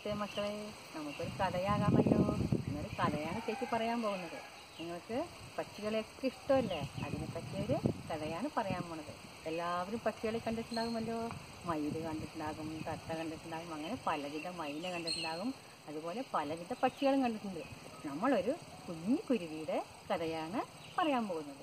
നമസ്തേ മക്കളെ, നമുക്കൊരു കഥയാകാമല്ലോ. എന്നൊരു കഥയാണ് ചേച്ചി പറയാൻ പോകുന്നത്. നിങ്ങൾക്ക് പക്ഷികളെയൊക്കെ ഇഷ്ടമല്ലേ? അതിനെപ്പറ്റിയൊരു കഥയാണ് പറയാൻ പോണത്. എല്ലാവരും പക്ഷികളെ കണ്ടിട്ടുണ്ടാകുമല്ലോ. മയിൽ കണ്ടിട്ടുണ്ടാകും, തത്ത കണ്ടിട്ടുണ്ടാകും, അങ്ങനെ പലവിധ മൈന കണ്ടിട്ടുണ്ടാകും. അതുപോലെ പലവിധ പക്ഷികളും കണ്ടിട്ടുണ്ട്. നമ്മളൊരു കുഞ്ഞു കുരുവിയുടെ കഥയാണ് പറയാൻ പോകുന്നത്.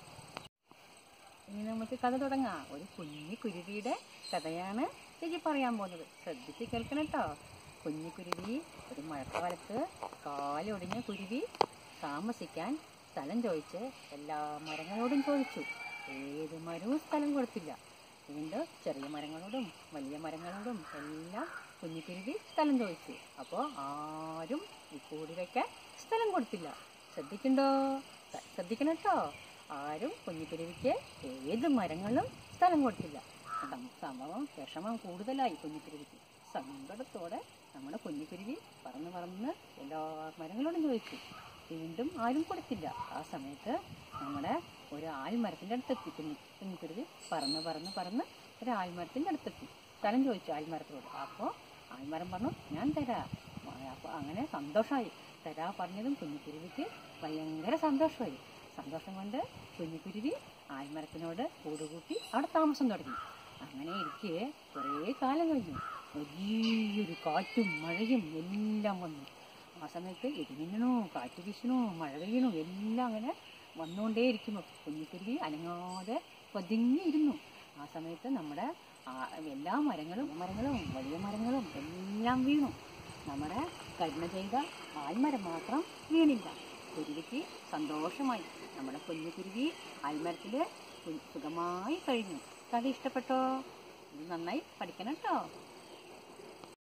ഇനി നമുക്ക് കഥ തുടങ്ങാം. ഒരു കുഞ്ഞു കുരുവിയുടെ കഥയാണ് ചേച്ചി പറയാൻ പോകുന്നത്. ശ്രദ്ധിച്ച് കേൾക്കണം കേട്ടോ. കുഞ്ഞു കുരുവി ഒരു മഴക്കാലത്ത് കാലൊടിഞ്ഞ കുരുവി താമസിക്കാൻ സ്ഥലം ചോദിച്ച് എല്ലാ മരങ്ങളോടും ചോദിച്ചു. ഏത് മരവും സ്ഥലം കൊടുത്തില്ല. വീണ്ടും ചെറിയ മരങ്ങളോടും വലിയ മരങ്ങളോടും എല്ലാം കുഞ്ഞുകുരുവി സ്ഥലം ചോദിച്ചു. അപ്പോൾ ആരും ഈ കൂടി വയ്ക്കാൻ സ്ഥലം കൊടുത്തില്ല. ശ്രദ്ധിക്കണം കേട്ടോ. ആരും കുഞ്ഞുകുരുവിക്ക് ഏത് മരങ്ങളും സ്ഥലം കൊടുത്തില്ല. വിഷമം കൂടുതലായി കുഞ്ഞുകുരുവിക്ക്. സങ്കടത്തോടെ നമ്മുടെ കുഞ്ഞുകുരുവി പറന്ന് എല്ലാ മരങ്ങളോടും ചോദിച്ചു. വീണ്ടും ആരും കൊടുത്തില്ല. ആ സമയത്ത് നമ്മുടെ ഒരു ആൽമരത്തിൻ്റെ അടുത്തെത്തി. കുഞ്ഞുകുരുവി പറന്ന് ഒരു ആൽമരത്തിൻ്റെ അടുത്തെത്തി. സ്ഥലം ചോദിച്ചു ആൽമരത്തിനോട്. അപ്പോൾ ആൽമരം പറഞ്ഞു, ഞാൻ തരാം. അപ്പോൾ അങ്ങനെ സന്തോഷമായി. തരാ പറഞ്ഞതും കുഞ്ഞുകുരുവിക്ക് ഭയങ്കര സന്തോഷമായി. സന്തോഷം കൊണ്ട് കുഞ്ഞുകുരുവി ആൽമരത്തിനോട് കൂടുകൂട്ടി അവിടെ താമസം തുടങ്ങി. അങ്ങനെ ഇരിക്കെ കുറേ കാലം കഴിഞ്ഞു. വലിയൊരു കാറ്റും മഴയും എല്ലാം വന്നു. ആ സമയത്ത് ഇടിമിന്നണോ, കാറ്റ് വീശണോ, മഴ പെയ്യണോ എല്ലാം അങ്ങനെ വന്നുകൊണ്ടേയിരിക്കുന്നു. കുഞ്ഞുകുരുവി അനങ്ങാതെ പതുങ്ങിയിരുന്നു. ആ സമയത്ത് നമ്മുടെ എല്ലാ മരങ്ങളും വലിയ മരങ്ങളും എല്ലാം വീണു. നമ്മുടെ കരുണ ചെയ്ത ആൽമരം മാത്രം വീണില്ല. കുരുവിക്ക് സന്തോഷമായി. നമ്മുടെ കുഞ്ഞുകുരുവി ആൽമരത്തിൽ സുഖമായി കഴിഞ്ഞു. കഥ ഇഷ്ടപ്പെട്ടോ? ഇത് നന്നായി പഠിക്കണം കേട്ടോ.